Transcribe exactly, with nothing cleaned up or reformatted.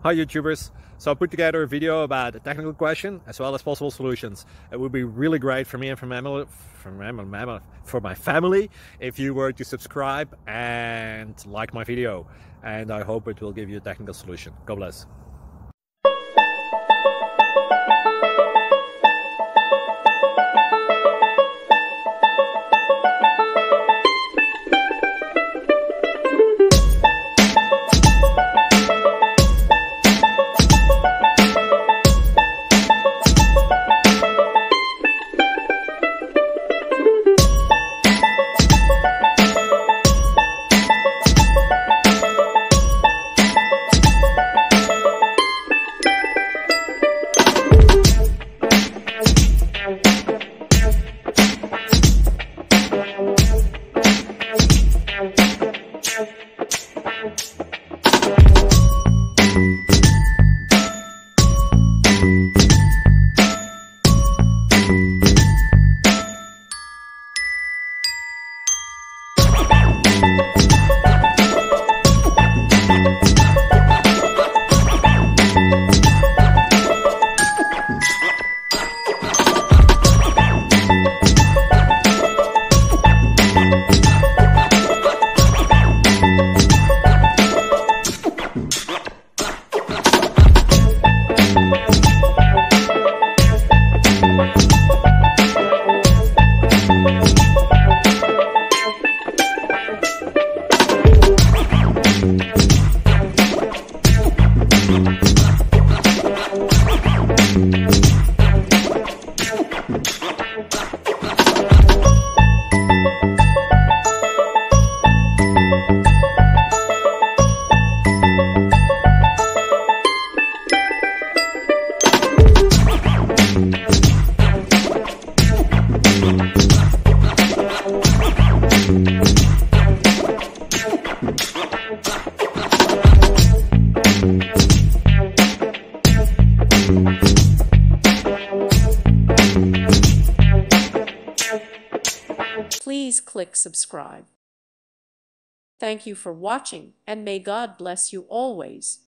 Hi YouTubers! So I put together a video about a technical question as well as possible solutions. It would be really great for me and for my family, for my, for my family if you were to subscribe and like my video, and I hope it will give you a technical solution. God bless. Please click subscribe. Thank you for watching, and may God bless you always.